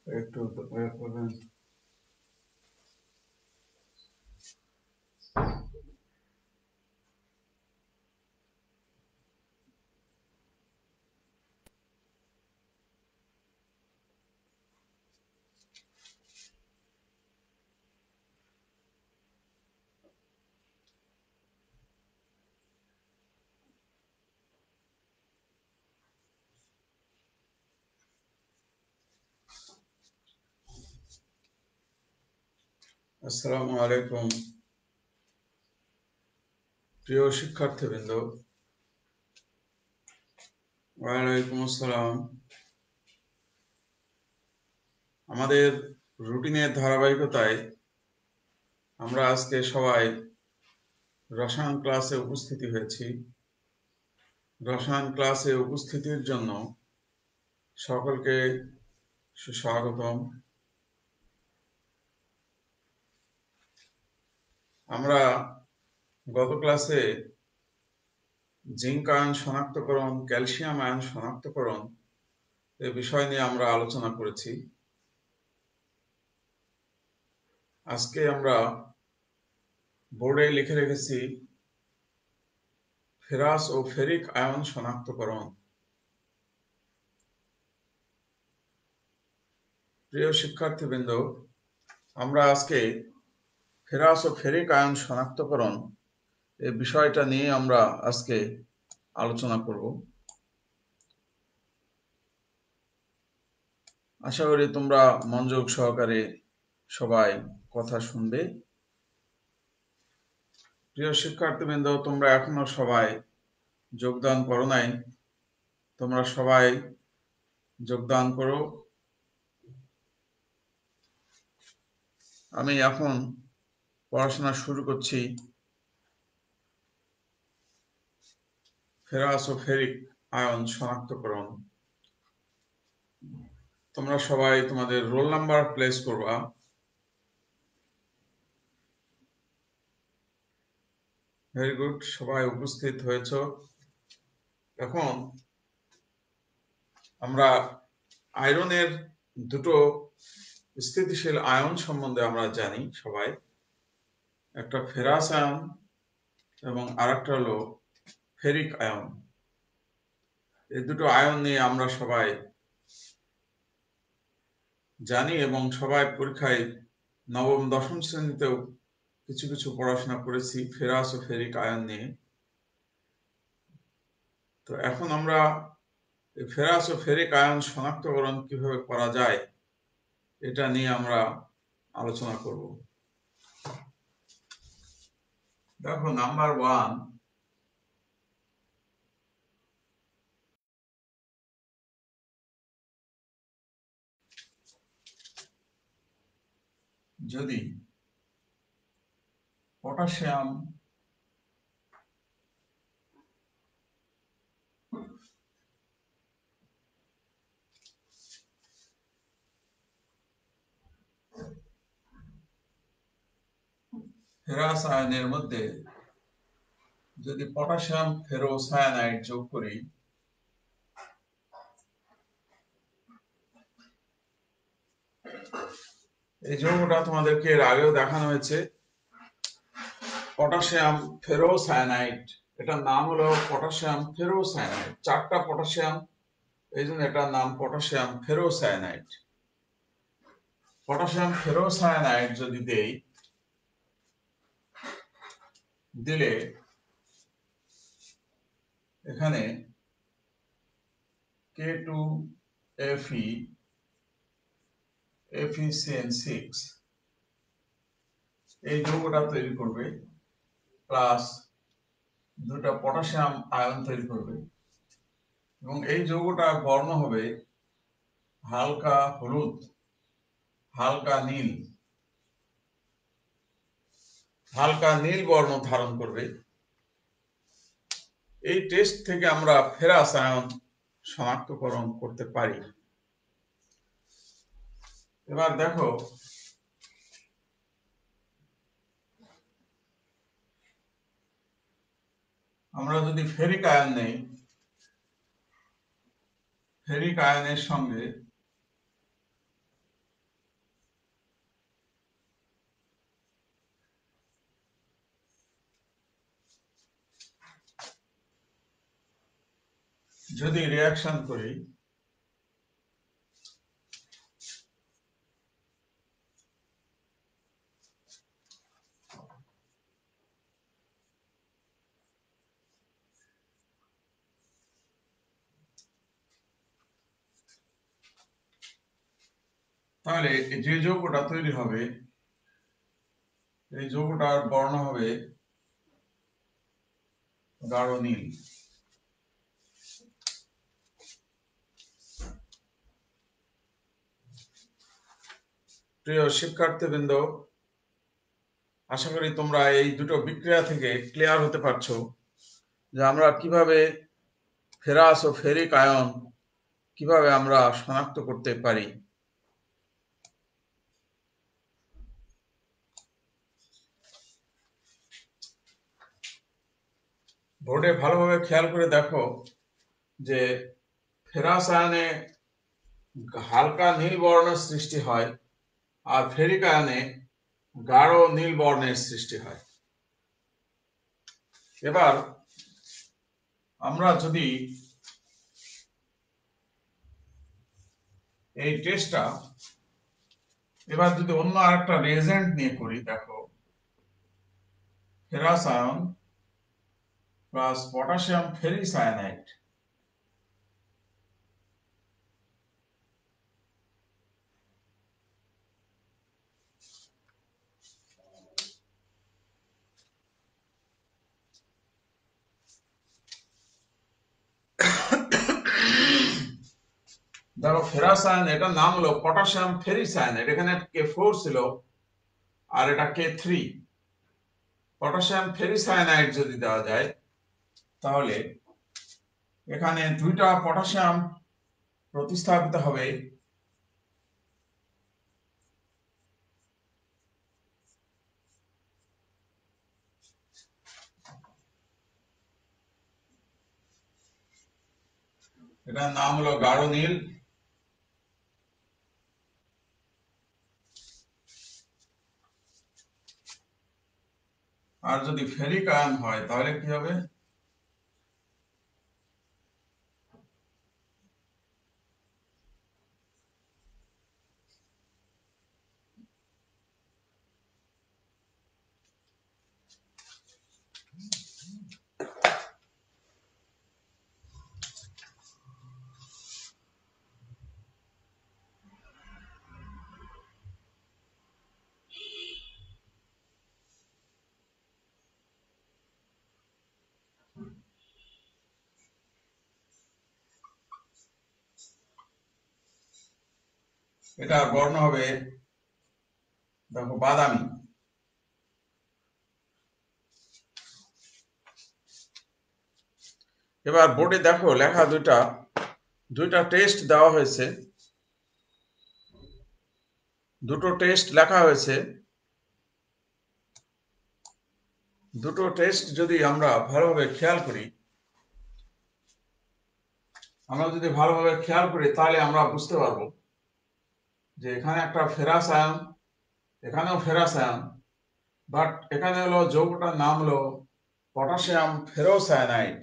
একটু দয়া করবেন। আসসালামু আলাইকুম প্রিয় শিক্ষার্থীবৃন্দ। ওয়ালাইকুম আসসালাম। আমাদের রুটিনের ধারাবাহিকতায় আমরা আজকে সবাই রসায়ন ক্লাসে উপস্থিতি হয়েছি। রসায়ন ক্লাসে উপস্থিতির জন্য সকলকে সুস্বাগতম। আমরা গত ক্লাসে জিঙ্ক আয়ন শনাক্তকরণ, ক্যালসিয়াম আয়ন শনাক্তকরণ এই বিষয় নিয়ে আমরা আলোচনা করেছি। আজকে আমরা বোর্ডে লিখে রেখেছি ফেরাস ও ফেরিক আয়ন শনাক্তকরণ। প্রিয় শিক্ষার্থীবৃন্দ, আমরা আজকে ফেরাস ও ফেরিক আয়ন শনাক্তকরণ এই বিষয়টা নিয়ে আমরা আজকে আলোচনা করব। আশা করি তোমরা মনোযোগ সহকারে সবাই কথা শুনবে। প্রিয় শিক্ষার্থীবৃন্দ, তোমরা এখনো সবাই যোগদান করো নাই, তোমরা সবাই যোগদান করো। আমি এখন পড়াশোনা শুরু করছি ফেরাস ও ফেরিক আয়ন শনাক্তকরণ। তোমরা সবাই তোমাদের রোল নাম্বার প্লেস করবা। ভেরি গুড, সবাই উপস্থিত হয়েছ। এখন আমরা আয়রনের দুটো স্থিতিশীল আয়ন সম্বন্ধে আমরা জানি সবাই। একটা ফেরাস আয়ন এবং আরেকটা হলো ফেরিক আয়ন। এই দুটো আয়ন নিয়ে আমরা সবাই জানি এবং সবাই পরীক্ষায় নবম দশম শ্রেণীতেও কিছু কিছু পড়াশোনা করেছি ফেরাস ও ফেরিক আয়ন নিয়ে। তো এখন আমরা ফেরাস ও ফেরিক আয়ন শনাক্তকরণ কিভাবে করা যায় এটা নিয়ে আমরা আলোচনা করব। দেখো, নাম্বার 1, যদি পটাশিয়াম ফেরাস আয়নের মধ্যে যদি পটাশিয়াম ফেরোসায়ানাইড যোগ করি, এই যৌগটা তোমাদেরকে এর আগেও দেখানো হয়েছে, পটাশিয়াম ফেরোসায়ানাইড। এটার নাম হলো পটাশিয়াম ফেরোসায়ানাইড। 4টা পটাশিয়াম, এই জন্য এটার নাম পটাশিয়াম ফেরোসায়ানাইড। পটাশিয়াম ফেরোসায়ানাইড যদি দিলে এখানে K2Fe FeCN6 এই যৌগটা তৈরি করবে, প্লাস 2টা পটাশিয়াম আয়ন তৈরি করবে এবং এই যৌগটা বর্ণ হবে হালকা হলুদ, হালকা নীল, হালকা নীল বর্ণ ধারণ করবে। এই টেস্ট থেকে আমরা ফেরাস আয়ন শনাক্তকরণ করতে পারি। এবার দেখো, আমরা যদি ফেরিক আয়ন নেই, ফেরিক আয়নের সঙ্গে যদি রিয়াকশন করি তাহলে যে যৌগটা তৈরি হবে এই যৌগটার বর্ণ হবে গাঢ় নীল। প্রিয় শিক্ষার্থীবৃন্দ, আশা করি তোমরা এই দুটো বিক্রিয়া থেকে ক্লিয়ার হতে পারছো যে আমরা কিভাবে ফেরাস ও ফেরিক আয়ন কিভাবে আমরা শনাক্ত করতে পারি। বোর্ডে ভালোভাবে খেয়াল করে দেখো যে ফেরাস আয়নে হালকা নীল বর্ণের সৃষ্টি হয় আর ফেরিক আয়নে গাঢ় নীল বর্ণের সৃষ্টি হয়। এবার আমরা যদি এই টেস্টটা এবার যদি অন্য আরেকটা রিয়েজেন্ট নিয়ে করি, দেখো ferrous ion plus potassium ferricyanide, দেখো ফেরাস আয়ন এটার নাম হলো পটাশিয়াম ফেরিসায়ানাইড, এখানে K4 ছিল আর এটা K3। পটাশিয়াম ফেরিসায়ানাইড যদি দেওয়া যায় তাহলে এখানে দুইটা পটাশিয়াম প্রতিস্থাপিত হবে এটার নাম হলো গাঢ় নীল। আর যদি ফেরিক আয়ন হয় তাহলে কি হবে, এটার বর্ণ হবে দেখো বাদামি। এবার বোর্ডে দেখো লেখা দুইটা টেস্ট দেওয়া হয়েছে, দুটো টেস্ট লেখা হয়েছে। দুটো টেস্ট যদি আমরা ভালোভাবে খেয়াল করি তাহলে আমরা বুঝতে পারবো যে এখানে একটা ফেরাস আয়ন, এখানেও ফেরাস আয়ন, বাট এখানে হলো যৌগটার নাম হলো পটাশিয়াম ফেরোসায়ানাইড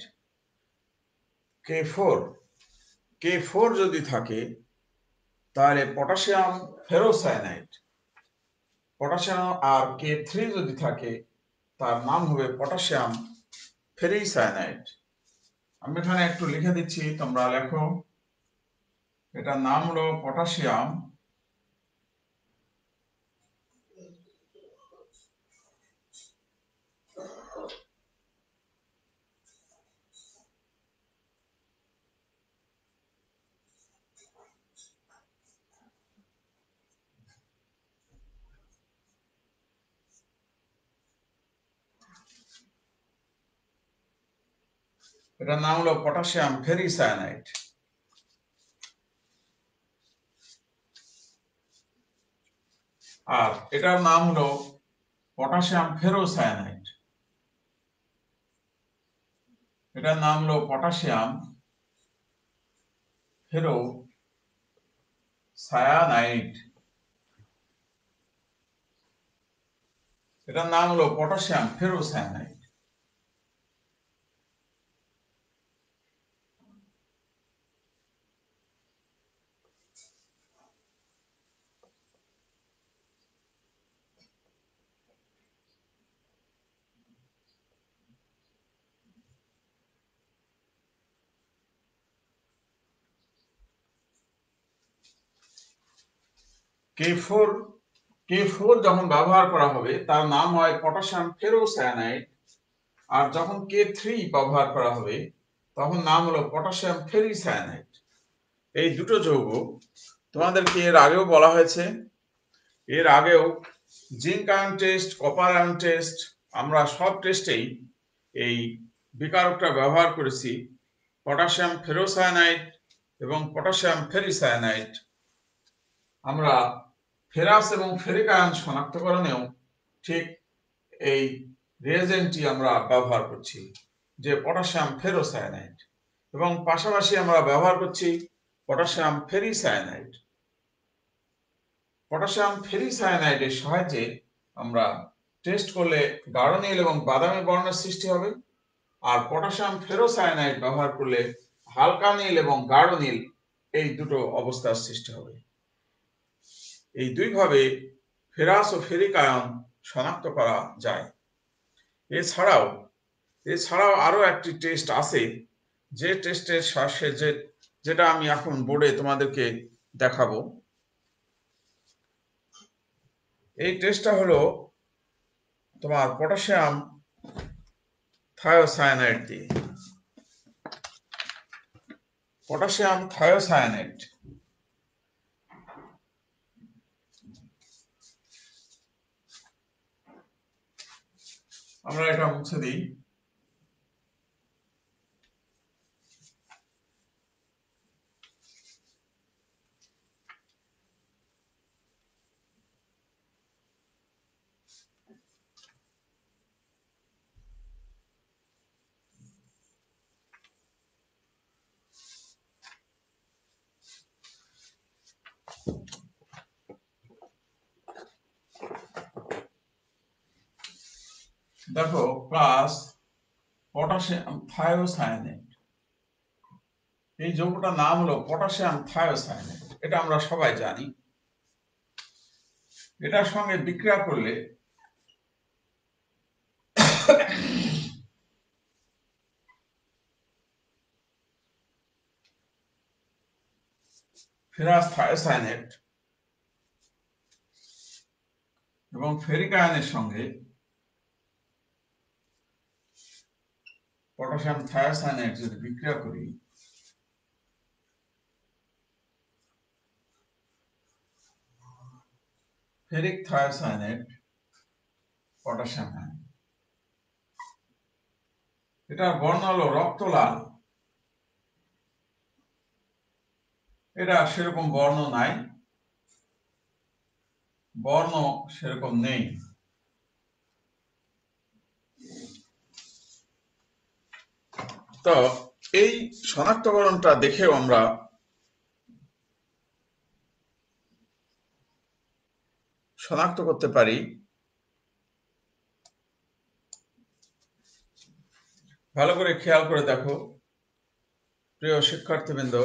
K4। K4 যদি থাকে তাহলে পটাশিয়াম ফেরোসায়ানাইড, পটাশিয়াম আর K3 যদি থাকে তার নাম হবে পটাশিয়াম ফেরিসায়ানাইড। আমি এখানে একটু লিখে দিচ্ছি, তোমরা লেখো। এটার নাম হলো পটাশিয়াম এটার নাম হলো পটাশিয়াম ফেরিসায়ানাইড। আর এটার নাম হলো পটাশিয়াম ফেরোসায়ানাইড, এটার নাম হলো পটাশিয়াম ফেরোসায়ানাইড, এটার নাম হলো পটাশিয়াম ফেরোসায়ানাইড। K4 যখন ব্যবহার করা হবে তার নাম হয় পটাশিয়াম ফেরোসায়ানাইড, আর যখন K3 ব্যবহার করা হবে তখন নাম হলো পটাশিয়াম ফেরিসায়ানাইড। এই দুটো যৌগ তোমাদেরকে এর আগেও বলা হয়েছে, এর আগেও zinc ion test, copper ion test, আমরা সব টেস্টেই এই বিকারকটা ব্যবহার করেছি, পটাশিয়াম ফেরোসায়ানাইড এবং পটাশিয়াম ফেরিসায়ানাইড। আমরা ফেরাস এবং ফেরিক আয়ন শনাক্তকরণেও ঠিক এই রিয়েজেন্টটি আমরা ব্যবহার করছি, যে পটাশিয়াম ফেরোসায়ানাইড, এবং পাশাপাশি আমরা ব্যবহার করছি পটাশিয়াম ফেরিসায়ানাইড। পটাশিয়াম ফেরিসায়ানাইডের সাহায্যে আমরা টেস্ট করলে গাঢ় নীল এবং বাদামি বর্ণের সৃষ্টি হবে, আর পটাশিয়াম ফেরোসায়ানাইড ব্যবহার করলে হালকা নীল এবং গাঢ় নীল এই দুটো অবস্থার সৃষ্টি হবে। এই দুইভাবে ফেরাস ও ফেরিক আয়ন শনাক্ত করা যায়। এছাড়াও আরো একটি টেস্ট আছে, যে টেস্টের শেষে যেটা আমি এখন বোর্ডে তোমাদেরকে দেখাবো। এই টেস্টটা হলো তোমার পটাশিয়াম থায়োসায়ানাইড দিয়ে। পটাশিয়াম থায়োসায়ানাইড আমরা এটা মুছে দিই। দেখো, প্লাস পটাশিয়াম থায়োসায়ানাইড, এই যৌগটার নাম হলো পটাশিয়াম থায়োসায়ানাইড। এটা আমরা সবাই জানি। এটার সঙ্গে বিক্রিয়া করলে ফেরাস থায়োসায়ানাইড এবং ফেরিক আয়নের সঙ্গে পটাশিয়াম থায়োসায়ানাইড যদি বিক্রিয়া করি, ফেরিক থায়োসায়ানাইড পটাশিয়াম আয়ন, এটার বর্ণ হলো রক্ত লাল। এটা সেরকম বর্ণ নাই, বর্ণ সেরকম নেই। তো এই শনাক্তকরণটা দেখেও আমরা শনাক্ত করতে পারি। ভালো করে খেয়াল করে দেখো প্রিয় শিক্ষার্থীবৃন্দ,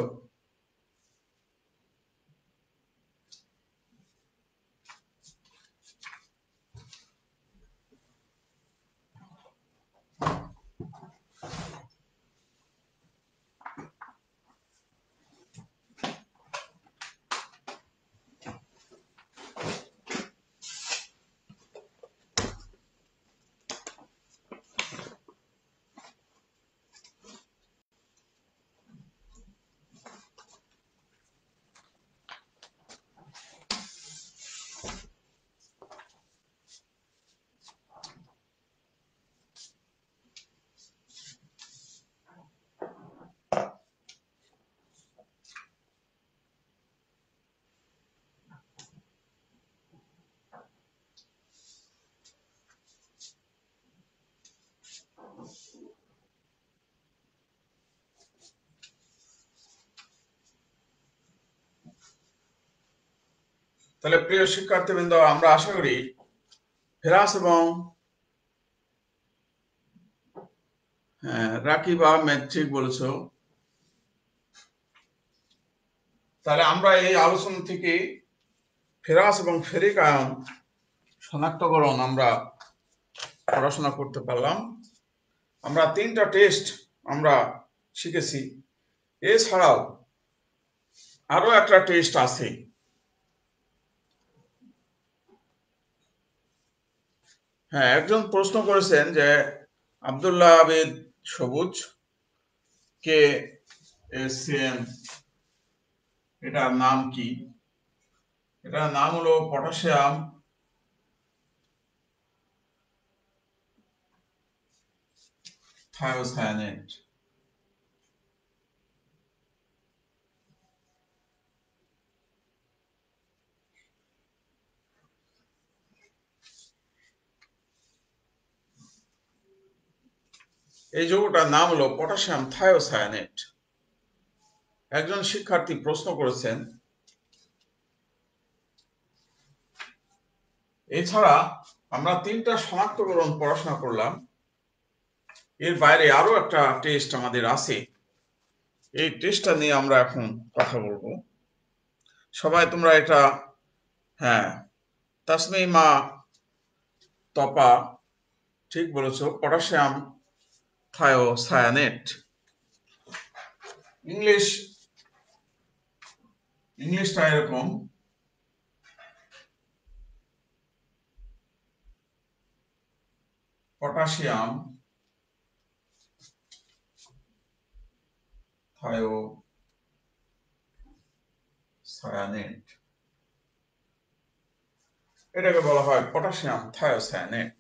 তাহলে প্রিয় শিক্ষার্থীবৃন্দ, আমরা আশা করি ফেরাস এবং রাকিবা ম্যাট্রিক বলেছো, তাহলে আমরা এই আলোচনা থেকে ফেরাস এবং ফেরিক আয়ন শনাক্তকরণ আমরা পড়াশোনা করতে পারলাম। আমরা 3টা টেস্ট আমরা শিখেছি। এছাড়াও আরো একটা টেস্ট আছে, হ্যাঁ, একজন প্রশ্ন করেছেন যে আব্দুল্লাহ আবিদ সবুজ কে এসিএন, এটার নাম কি? এটার নাম হলো পটাশিয়াম থায়োসায়ানেট। এই যৌগটার নাম হলো পটাশিয়াম থায়োসায়ানেট। একজন শিক্ষার্থী প্রশ্ন করেছেন। এছাড়া আমরা 3টা শনাক্তকরণ পড়াশোনা করলাম। এর বাইরে আরো একটা টেস্ট আমাদের আছে, এই টেস্টটা নিয়ে আমরা এখন কথা বলবো। সবাই তোমরা এটা, হ্যাঁ, তাসমিমা তপা ঠিক বলেছো, পটাশিয়াম থায়োসায়ানেট। ইংলিশটা এরকম, পটাশিয়াম থায়োসায়ানেট, এটাকে বলা হয় পটাশিয়াম থায়োসায়ানেট।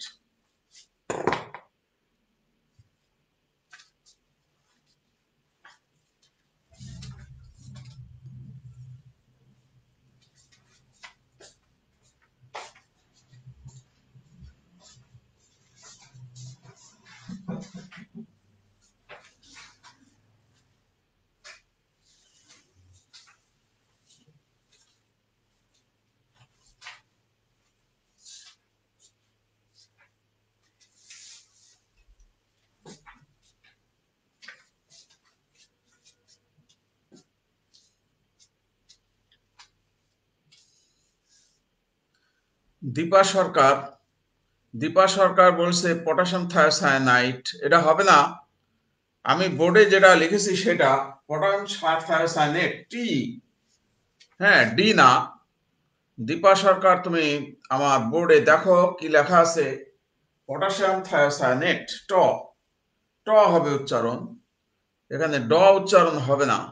দীপা সরকার বলছে পটাশিয়াম থায়োসায়ানাইট, এটা হবে না। আমি বোর্ডে যেটা লিখেছি সেটা পটাশিয়াম থায়োসায়ানেট টি, হ্যাঁ, ডি না। দীপা সরকার, তুমি আমার বোর্ডে দেখো কি লেখা আছে, পটাশিয়াম থায়োসায়ানেট ট, ট হবে উচ্চারণ, এখানে ড উচ্চারণ হবে না।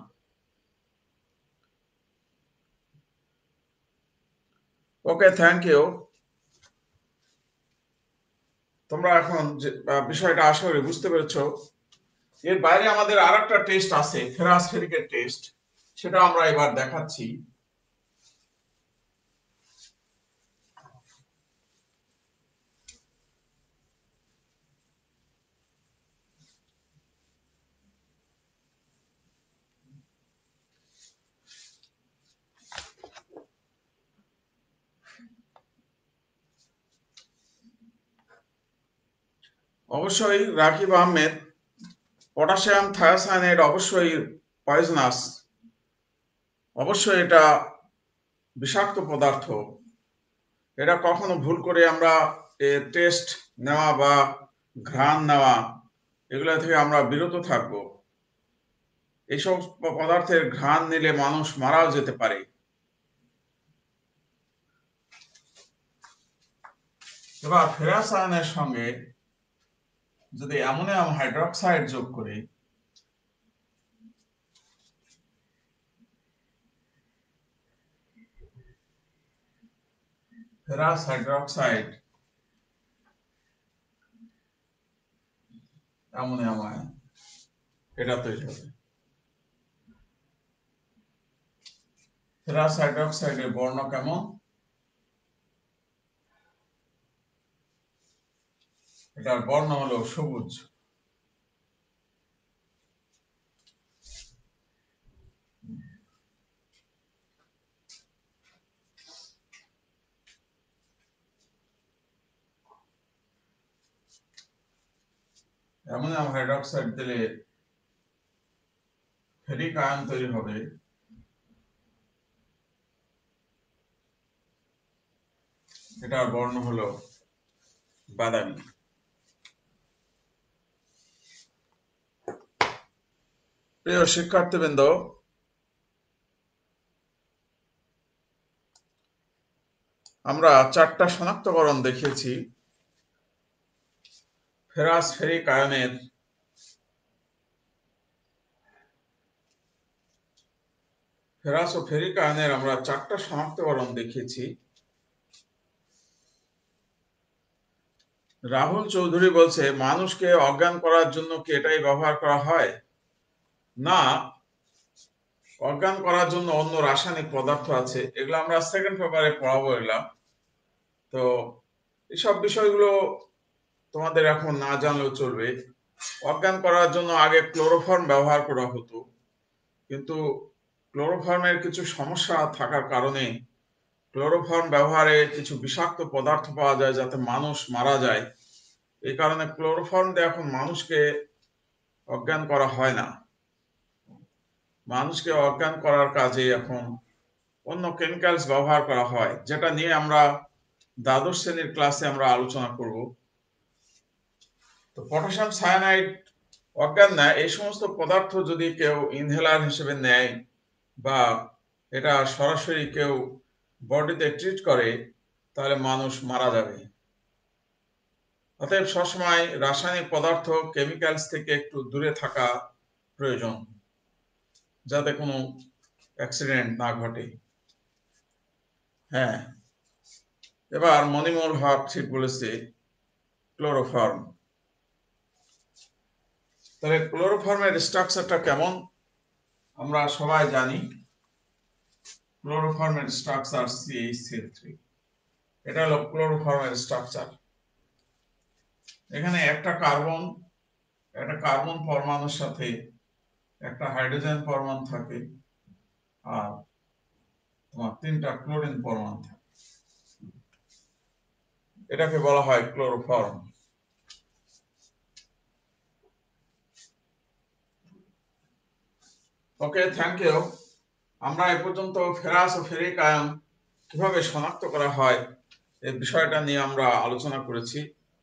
Okay, thank you. তোমরা এখন যে বিষয়টা আশা করি বুঝতে পেরেছো। এর বাইরে আমাদের আর একটা টেস্ট আছে, ফেরাসফেরিকের টেস্ট, সেটা আমরা এবার দেখাচ্ছি। অবশ্যই রাকিব আহমেদ, পটাশিয়াম থায়োসায়ানেট অবশ্যই পয়জনাস, অবশ্যই এটা বিষাক্ত পদার্থ। এটা কখনো ভুল করে আমরা টেস্ট নেওয়া বা ঘ্রাণ নেওয়া, এগুলো থেকে আমরা বিরত থাকব। এইসব পদার্থের ঘ্রাণ নিলে মানুষ মারাও যেতে পারে। এবার ফেরাস আয়নের সঙ্গে যদি অ্যামোনিয়াম হাইড্রোক্সাইড যোগ করি, ফেরাস হাইড্রোক্সাইড অ্যামোনিয়াম আয়ন, এটা তৈরি হবে। ফেরাস হাইড্রোক্সাইডের বর্ণ কেমন? এটার বর্ণ হলো সবুজ। অ্যামোনিয়াম হাইড্রোক্সাইড দিলে ফেরিক আয়ন তৈরি হবে, এটার বর্ণ হলো বাদামি। প্রিয় শিক্ষার্থীবৃন্দ, আমরা 4টা শনাক্তকরণ দেখিয়েছি। ফেরাস ফেরিক আয়নের ফেরাস ও ফেরিক আয়নের আমরা 4টা শনাক্তকরণ দেখিয়েছি। রাহুল চৌধুরী বলছে, মানুষকে অজ্ঞান করার জন্য কি এটাই ব্যবহার করা হয়? না, অজ্ঞান করার জন্য অন্য রাসায়নিক পদার্থ আছে, এগুলো আমরা সেকেন্ড পেপারে পড়াবো। এগুলা তো এসব বিষয়গুলো তোমাদের এখন না জানলেও চলবে। অজ্ঞান করার জন্য আগে ক্লোরোফর্ম ব্যবহার করা হতো, কিন্তু ক্লোরোফর্মের কিছু সমস্যা থাকার কারণে ক্লোরোফর্ম ব্যবহারে কিছু বিষাক্ত পদার্থ পাওয়া যায় যাতে মানুষ মারা যায়। এই কারণে ক্লোরোফর্ম দিয়ে এখন মানুষকে অজ্ঞান করা হয় না। মানুষকে অজ্ঞান করার কাজে এখন অন্য কেমিক্যালস ব্যবহার করা হয়, যেটা নিয়ে আমরা দ্বাদশ শ্রেণীর ক্লাসে আমরা আলোচনা করব। তো পটাশিয়াম সায়ানাইড অজ্ঞান নেয়, এই সমস্ত পদার্থ যদি কেউ ইনহেলার হিসেবে নেয় বা এটা সরাসরি কেউ বডিতে ট্রিট করে, তাহলে মানুষ মারা যাবে। অতএব সবসময় রাসায়নিক পদার্থ কেমিক্যালস থেকে একটু দূরে থাকা প্রয়োজন, যাতে কোনো অ্যাক্সিডেন্ট না ঘটে। হ্যাঁ, এবার মনিমোল হক ঠিক বলেছে, ক্লোরোফর্ম। তাহলে ক্লোরোফর্মের স্ট্রাকচারটা কেমন আমরা সবাই জানি। ক্লোরোফর্মের স্ট্রাকচার CH3। এটা হলো ক্লোরোফর্মের স্ট্রাকচার। এখানে একটা কার্বন পরমাণুর সাথে একটা হাইড্রোজেন পরমাণু থাকে, আর তোমার 3টা ক্লোরিন পরমাণু থাকে। এটাকে বলা হয় ক্লোরোফর্ম। Okay, thank you. আমরা এ পর্যন্ত ফেরাস ও ফেরিক আয়ন কিভাবে শনাক্ত করা হয় এই বিষয়টা নিয়ে আমরা আলোচনা করেছি।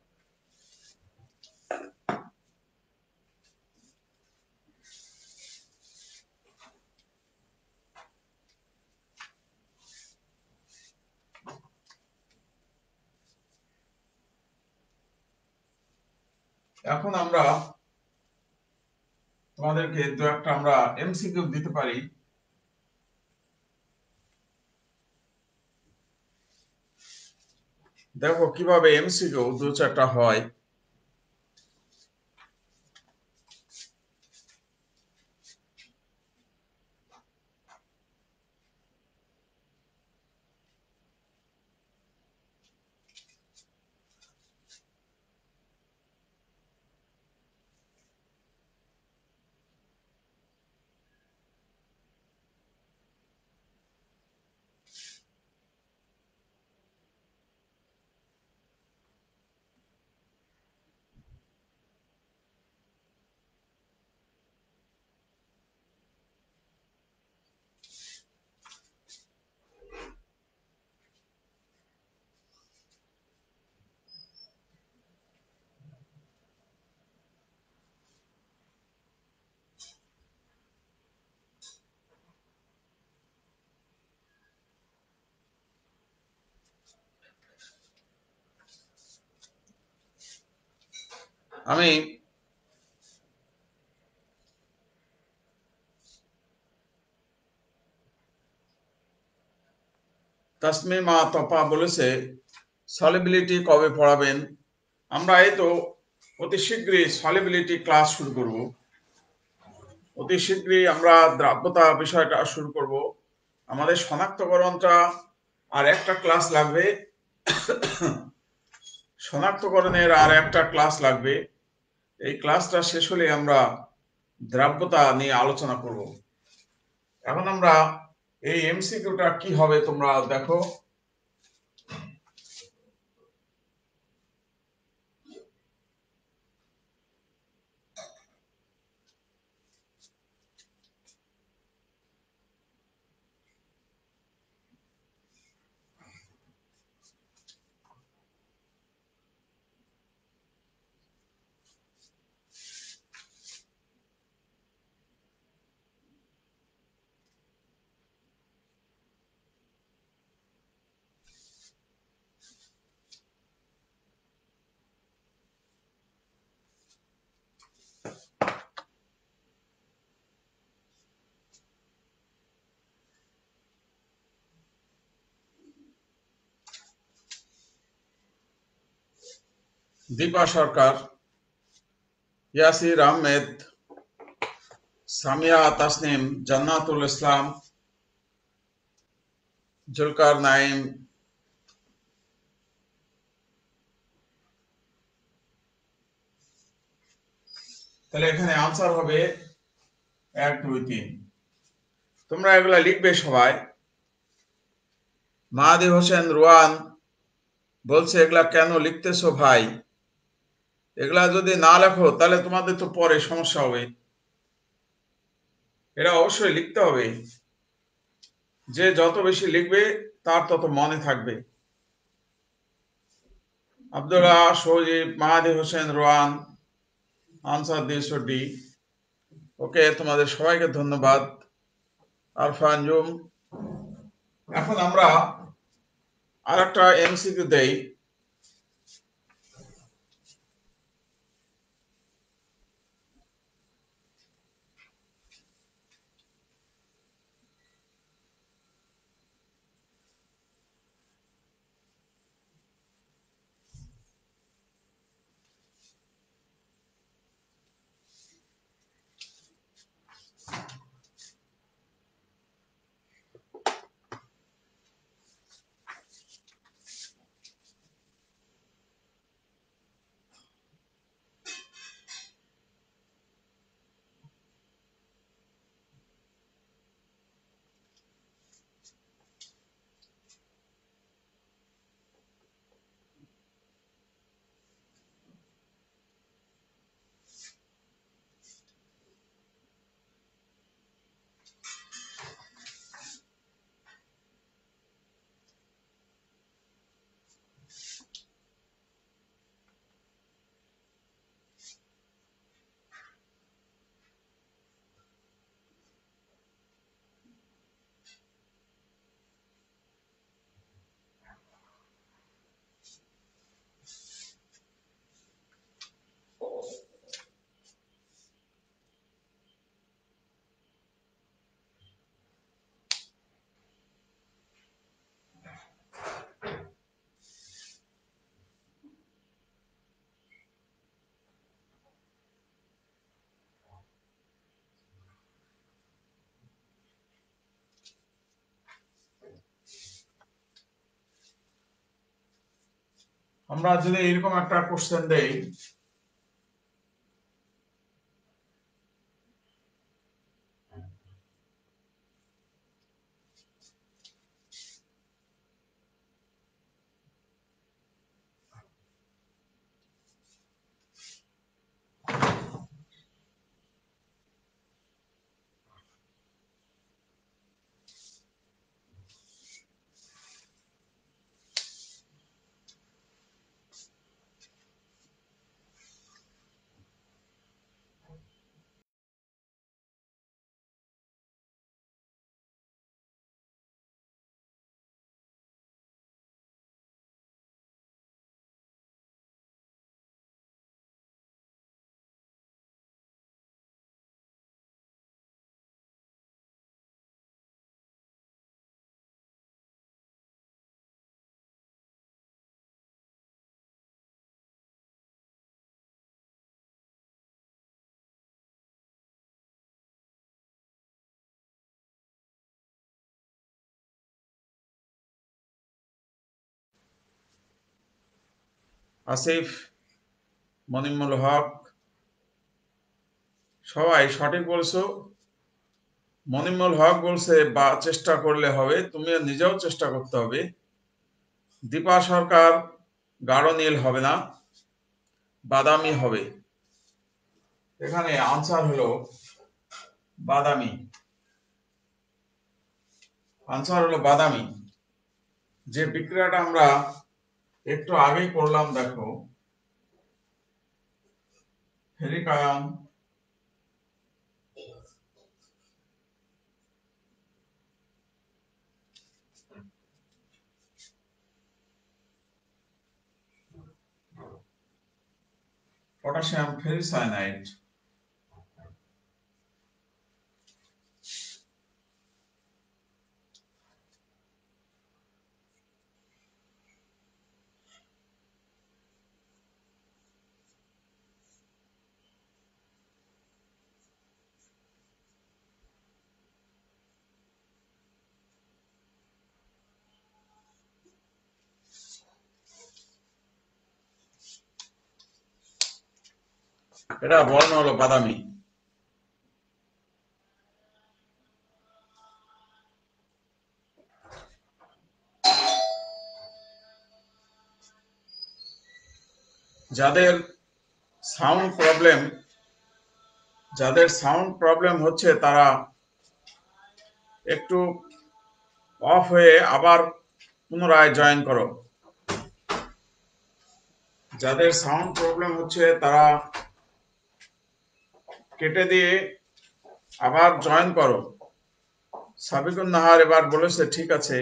এখন আমরা তোমাদেরকে দু একটা আমরা MCQ দিতে পারি। দেখো কিভাবে MCQ 2-4টা হয়। আমি তাসমিমা তপা বলেছে, সলিবিলিটি কবে পড়াবেন? আমরা এই তো অতি শীঘ্রই সলিবিলিটি ক্লাস শুরু করব। অতি শীঘ্রই আমরা দ্রাব্যতা বিষয়টা শুরু করব। আমাদের শনাক্তকরণটা আর একটা ক্লাস লাগবে, শনাক্তকরণের আর একটা ক্লাস লাগবে। এই ক্লাসটা শেষ হলে আমরা দ্রাব্যতা নিয়ে আলোচনা করব। এখন আমরা এই MCQটা কি হবে তোমরা দেখো। দীপা সরকার, ইয়াসির আহমেদ, সামিয়া তাসনিম, জান্নাতুল ইসলাম, জুলকার নাইম, তাহলে এখানে আনসার হবে 1, 2, 3। তোমরা এগুলা লিখবে সবাই। মাহাদি হোসেন রুয়ান বলছে এগুলা কেন লিখতেছো ভাই? এগুলা যদি না লেখো তাহলে তোমাদের তো পরে সমস্যা হবে। এটা অবশ্যই লিখতে হবে। যে যত বেশি লিখবে তার তত মনে থাকবে। আব্দুল্লাহ সজীব, মাহাদি হোসেন রোয়ান, আনসার দিয়েছো ডি। ওকে, তোমাদের সবাইকে ধন্যবাদ। আরফান জুম। এখন আমরা আর একটা এমসিকিউ দেই। আমরা যদি এরকম একটা কোশ্চেন দেই, আসিফ, মনিমুল হক, সবাই সঠিক বলছো। মনিমুল হক বলছে বা চেষ্টা করলে হবে, তুমিও নিজেও চেষ্টা করতে হবে। দীপা সরকার গাঢ় নীল হবে না, বাদামি হবে। এখানে আনসার হলো বাদামি। আনসার হলো বাদামি। যে বিক্রিয়াটা আমরা একটু আগেই করলাম, দেখো, ফেরিক আয়ন পটাশিয়াম ফেরিসায়ানাইড, এটা বর্ণ হলো বাদামি। যাদের সাউন্ড প্রবলেম হচ্ছে তারা একটু অফ হয়ে আবার পুনরায় জয়েন করো। যাদের সাউন্ড প্রবলেম হচ্ছে তারা কেটে দিয়ে আবার জয়েন করো। সাবিকুন নাহার এবার বলেছে ঠিক আছে,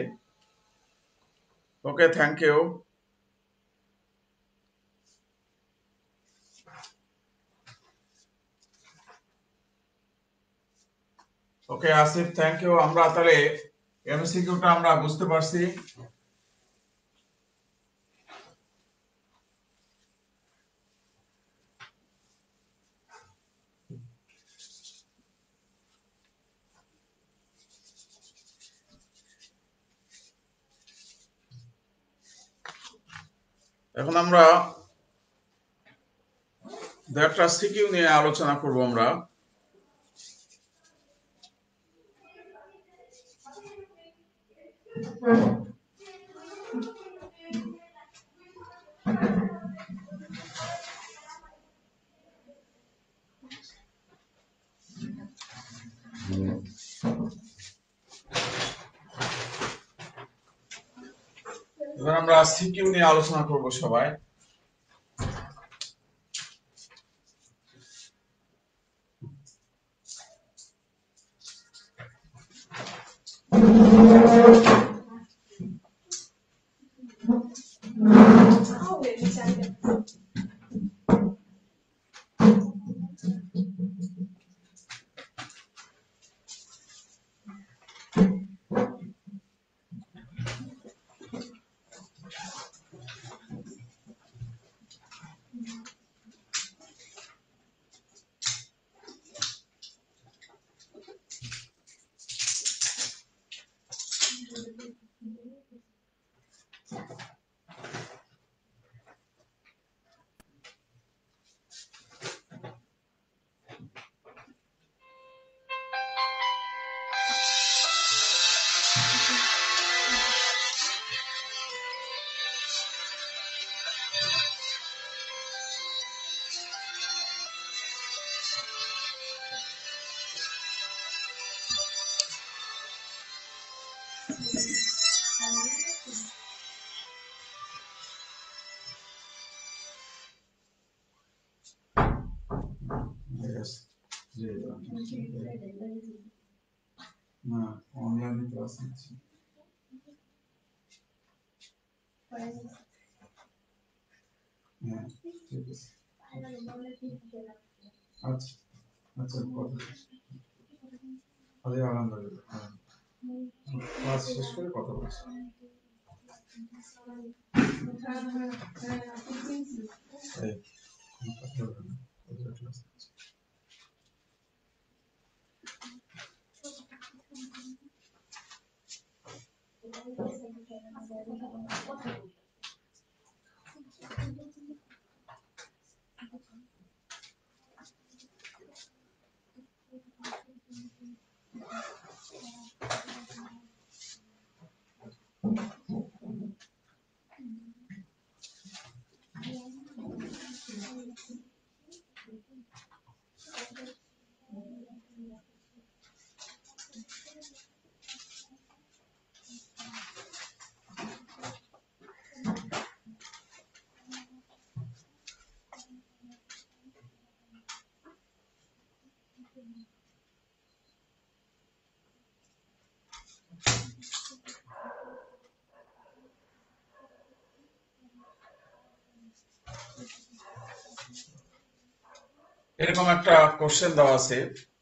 okay, thank you. Okay Asif, thank you. আমরা তাহলে এমসিকিউটা আমরা বুঝতে পারছি। এখন আমরা একটা সিকিউ নিয়ে আলোচনা করব। আমরা এবার আমরা সিকিউ নিয়ে আলোচনা করব সবাই। না, অনলাইনে ক্লাস নিচ্ছি। হ্যাঁ, ঠিক আছে। আচ্ছা আচ্ছা, খালি আলহামদুলিল্লাহ, ক্লাস শেষ করে কথা বলছি। এরকম একটা কোশ্চেন দেওয়া আছে,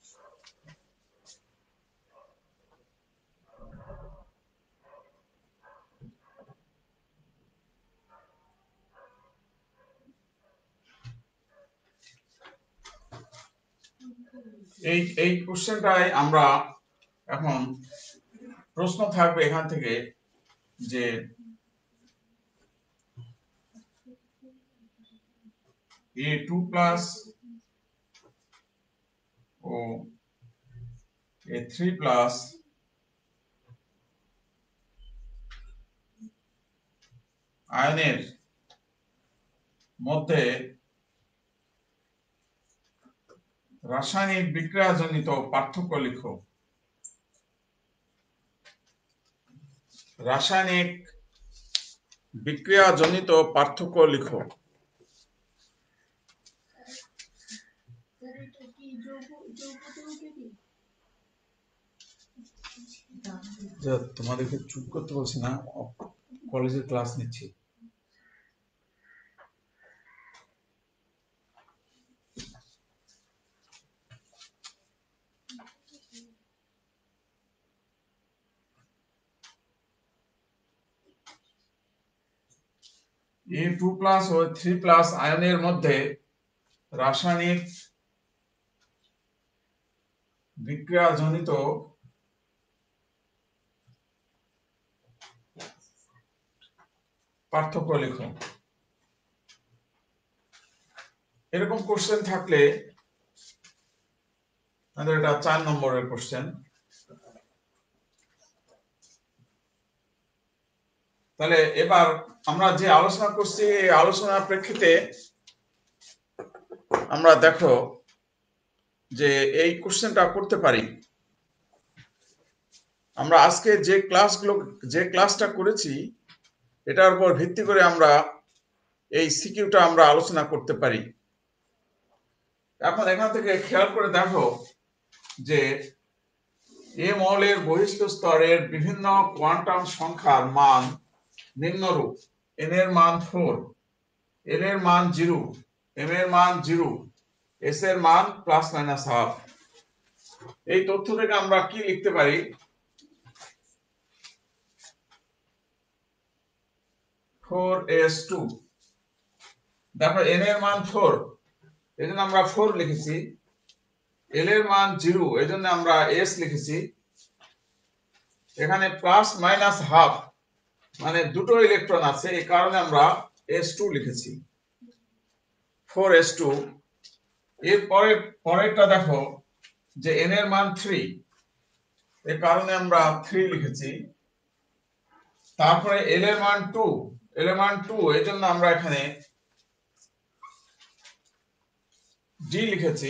এই কোশ্চেনটাই আমরা এখন প্রশ্ন থাকবে এখান থেকে যে a2 plus ও এ 3 প্লাস আয়নের মধ্যে রাসায়নিক বিক্রিয়াজনিত পার্থক্য লিখো। রাসায়নিক বিক্রিয়াজনিত পার্থক্য লিখো। তোমাদেরকে চুপ করতে বলছি না, কলেজের ক্লাস নিচ্ছি। E2 প্লাস ও 3 প্লাস আয়নের মধ্যে রাসায়নিক বিক্রিয়াজনিত পার্থক্য লিখো। এরকম কোশ্চেন থাকলে আমাদের এটা 4 নম্বরের কোশ্চেন। তাহলে এবার আমরা যে আলোচনা করছি এই আলোচনার প্রেক্ষিতে আমরা দেখো যে এই কোশ্চেনটা করতে পারি। আমরা আজকে যে ক্লাসটা করেছি এটার উপর ভিত্তি করে আমরা এই সিকিউটা আমরা আলোচনা করতে পারি। এখন এখান থেকে খেয়াল করে দেখো যে এ মৌলের বহিষ্ঠ স্তরের বিভিন্ন কোয়ান্টাম সংখ্যার মান নিম্নরূপ। n এর মান 4, l এর মান 0, m এর মান 0, s এর মান প্লাস মাইনাস হাফ। এই তথ্য থেকে আমরা কি লিখতে পারি? 4s2। দেখো n এর মান 4, এজন্য আমরা 4 লিখেছি। l এর মান 0, এজন্য আমরা s লিখেছি। এখানে প্লাস মাইনাস হাফ মানে দুটো ইলেকট্রন আছে, এই কারণে আমরা s2 লিখেছি, 4s2। এর পরেরটা দেখো যে n এর মান 3, এই কারণে আমরা 3 লিখেছি। তারপরে l এর মান 2, l এর মান 2, এজন্য আমরা এখানে d লিখেছি।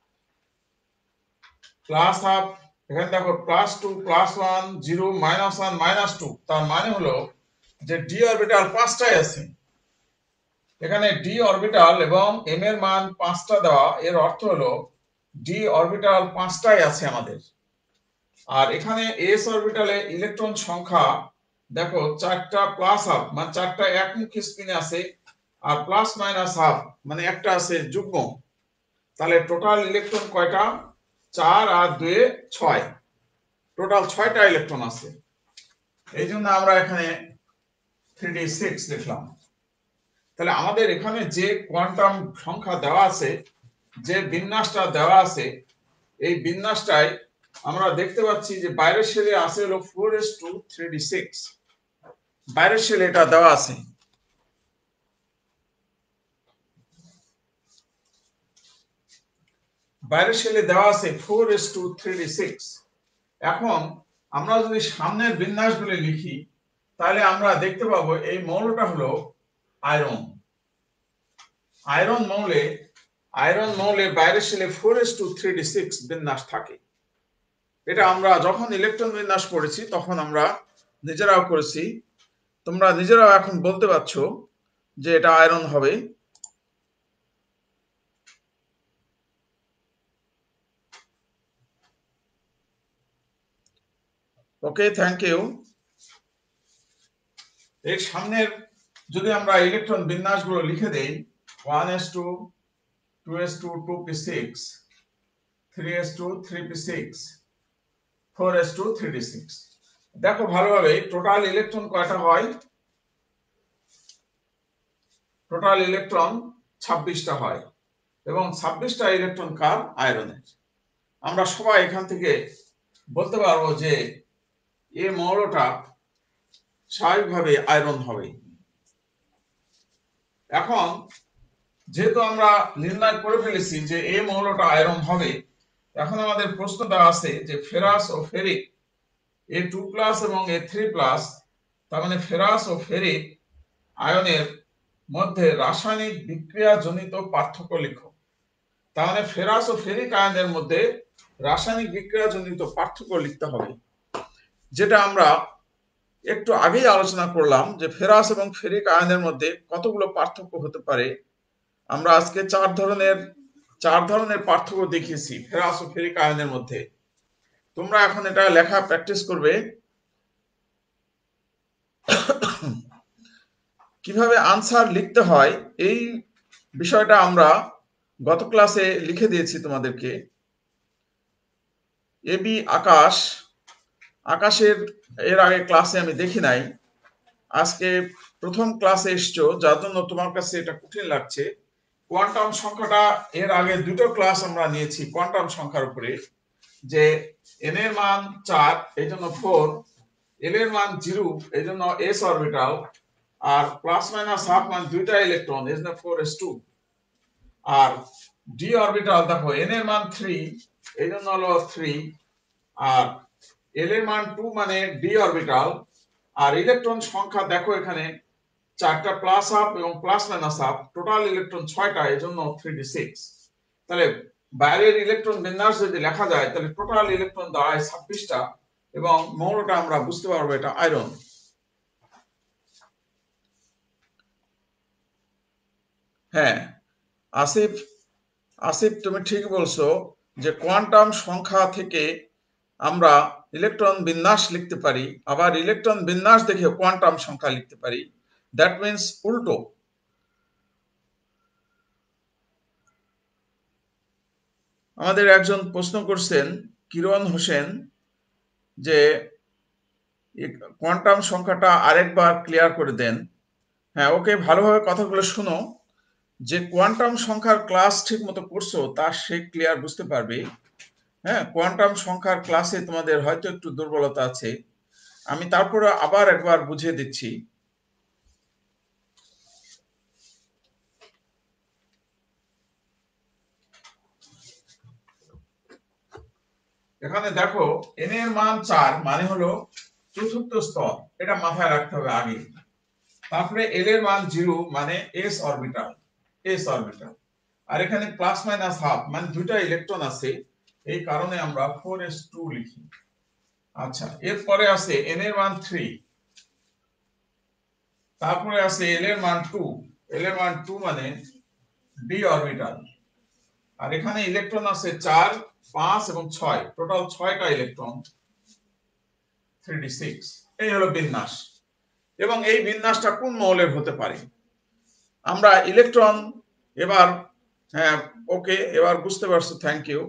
প্লাস হাফ, এখানে দেখো প্লাস 2 প্লাস 1 0 মাইনাস 1 মাইনাস 2, তার মানে হলো যে d অরবিটাল 5টাই আছে। এখানে d অরবিটাল এবং m এর মান 5টা দেওয়া, এর অর্থ হলো d অরবিটাল 5টাই আছে আমাদের। আর এখানে s অরবিটালে ইলেকট্রন সংখ্যা দেখো 4টা প্লাস হাফ মানে 4টা একমুখী স্পিনে আছে, আর প্লাস মাইনাস হাফ মানে একটা আছে যুগ্ম। তাহলে টোটাল ইলেকট্রন কয়টা? 4 আর 2 6, টোটাল 6টা ইলেকট্রন আছে। এই জন্য আমরা এখানে 3d6 লিখলাম। তাহলে আমাদের এখানে যে কোয়ান্টাম সংখ্যা দেওয়া আছে, যে বিন্যাসটা দেওয়া আছে, এই বিন্যাসটাই আমরা দেখতে পাচ্ছি যে বাইরের শেলে আছে হলো 4s2 3d6। বাইরের শেলে এটা দেওয়া আছে। বাইরের শেলে দেওয়া আছে 4s2 3d6। এখন আমরা যদি সামনের বিন্যাসগুলি লিখি তাহলে আমরা দেখতে পাবো এই মৌলটা হলো আয়রন। আয়রন মৌলে বাইরের শেলে 4s2 3d6 বিন্যাস থাকে। এটা আমরা যখন ইলেকট্রন বিন্যাস পড়েছি তখন আমরা নিজেরাও করেছি। তোমরা নিজেরাও এখন বলতে পারছো যে এটা আয়রন হবে। Okay, thank you. এর সামনের যদি আমরা ইলেকট্রন বিন্যাসগুলো লিখে দেই, 1s2 2s2 2p6 3s2 3p6 4s2 3d6। দেখো ভালোভাবে টোটাল ইলেকট্রন কয়টা হয়? টোটাল ইলেকট্রন 26টা হয়, এবং 26টা ইলেকট্রন কার? আয়রনের। আমরা সবাই এখান থেকে বলতে পারবো যে এই মৌলটা স্বাভাবিকভাবে আয়রন হবে। এখন যেহেতু আমরা নির্ণয় করে ফেলেছি যে এই মৌলটা আয়রন হবে, এখন আমাদের প্রশ্ন দেওয়া আছে যে ফেরাস ও ফেরিক A2+ এবং A3+, তার মানে ফেরাস ও ফেরিক আয়নের মধ্যে রাসায়নিক বিক্রিয়াজনিত পার্থক্য লিখো। তার মানে ফেরাস ও ফেরিক আয়নের মধ্যে রাসায়নিক বিক্রিয়াজনিত পার্থক্য লিখতে হবে, যেটা আমরা একটু আগেই আলোচনা করলাম যে ফেরাস এবং ফেরিক আয়নের মধ্যে কতগুলো পার্থক্য হতে পারে। আমরা আজকে চার ধরনের পার্থক্য দেখিয়েছি ফেরাস ও ফেরিক আয়নের মধ্যে। তোমরা এখন এটা লেখা প্র্যাকটিস করবে। কিভাবে আনসার লিখতে হয় এই বিষয়টা আমরা গত ক্লাসে লিখে দিয়েছি তোমাদেরকে। এবি আকাশের এর আগে ক্লাসে আমি দেখি নাই, আজকে প্রথম ক্লাসে এসছো, যার জন্য তোমার কাছে এটা কঠিন লাগছে। কোয়ান্টাম সংখ্যাটা এর আগে দুটো ক্লাস আমরা নিয়েছি কোয়ান্টাম সংখ্যার উপরে, যে n এর মান 4 এই জন্য 4, l এর মান 0 এই জন্য s অরবিটাল, আর প্লাস মাইনাস হাফ মান দুইটা ইলেকট্রন এই জন্য 4s2, আর d অরবিটাল দেখো n এর মান 3 এই জন্য হলো 3, আর l এর মান 2 মানে d অরবিটাল, আর ইলেকট্রন সংখ্যা দেখো এখানে 4টা প্লাস হাফ এবং plus minus half, total electron 6টা এই জন্য 3d6। তাহলে বাইরের ইলেকট্রন বিন্যাস যদি লেখা যায় তাহলে টোটাল ইলেকট্রন দাঁড়ায় 26টা, এবং মৌলটা আমরা বুঝতে পারবো এটা আয়রন। হ্যাঁ আসিফ তুমি ঠিক বলছো যে কোয়ান্টাম সংখ্যা থেকে আমরা ইলেকট্রন বিন্যাস লিখতে পারি, আবার ইলেকট্রন বিন্যাস দেখে কোয়ান্টাম সংখ্যা লিখতে পারি। দ্যাট মিন্স উল্টো। আমাদের একজন প্রশ্ন করছেন কিরণ হোসেন যে কোয়ান্টাম সংখ্যাটা আরেকবার ক্লিয়ার করে দেন। হ্যাঁ, ওকে, ভালোভাবে কথাগুলো শোনো। যে কোয়ান্টাম সংখ্যার ক্লাস ঠিক মতো করছো তা সে ক্লিয়ার বুঝতে পারবে। হ্যাঁ, কোয়ান্টাম সংখ্যার ক্লাসে তোমাদের হয়তো একটু দুর্বলতা আছে, আমি তারপরে আবার একবার বুঝিয়ে দিচ্ছি। এখানে দেখো n এর মান 4 মানে হলো চতুর্থ স্তর, এটা মাথায় রাখতে হবে আগে। তারপরে l এর মান 0 মানে s অরবিটাল, আর এখানে প্লাস মাইনাস হাফ মানে দুইটা ইলেকট্রন আছে, এই কারণে আমরা 4s2 লিখি। আচ্ছা, এরপরে আছে n এর মান 3, তারপরে আছে l এর মান 2, মানে d অরবিটাল, আর এখানে ইলেকট্রন আছে 4, 5 এবং 6, টোটাল 6টা ইলেকট্রন 3d6। এই হলো বিন্যাস, এবং এই বিন্যাসটা কোন মৌলের হতে পারে আমরা ইলেকট্রন এবার, হ্যাঁ ওকে, এবার বুঝতে পারছো, থ্যাংক ইউ।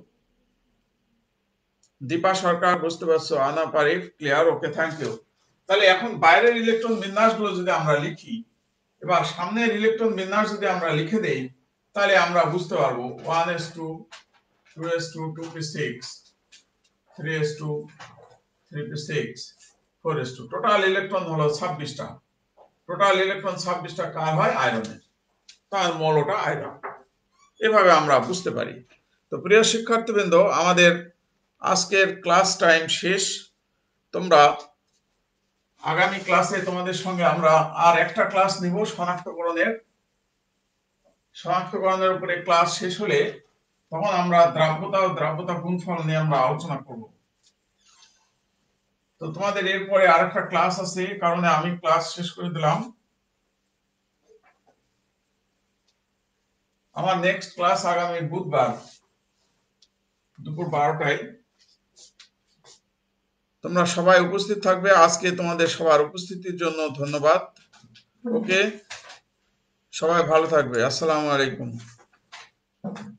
দীপা সরকার বুঝতে পারছো, আনা পারিফ ক্লিয়ার, ওকে থ্যাংক ইউ। তাহলে এখন বাইরের ইলেকট্রন বিন্যাসগুলো যদি আমরা লিখি, এবার সামনের ইলেকট্রন বিন্যাস যদি আমরা লিখে দেই, তাহলে আমরা বুঝতে পারবো 1s2, 2s2, 2p6, 3s2, 3p6, 4s2, total electron হলো 26টা। টোটাল ইলেকট্রন 26টা কার হয়? আয়রনের, তার মৌলটা আয়রন। এভাবে আমরা বুঝতে পারি। তো প্রিয় শিক্ষার্থীবৃন্দ, আমাদের আজকের ক্লাস টাইম শেষ। তোমরা আগামী ক্লাসে তোমাদের সঙ্গে আমরা আর একটা ক্লাস নিব শনাক্তকরণের উপরে। ক্লাস শেষ হলে তখন আমরা দ্রাব্যতা ও দ্রাব্যতা গুণফল নিয়ে আমরা আলোচনা করব। তো তোমাদের এরপরে আরেকটা ক্লাস আছে, কারণে আমি ক্লাস শেষ করে দিলাম। আমার নেক্সট ক্লাস আগামী বুধবার দুপুর 12টায়। তোমরা সবাই উপস্থিত থাকবে। আজকে তোমাদের সবার উপস্থিতির জন্য ধন্যবাদ। ওকে, সবাই ভালো থাকবে। আসসালামু আলাইকুম।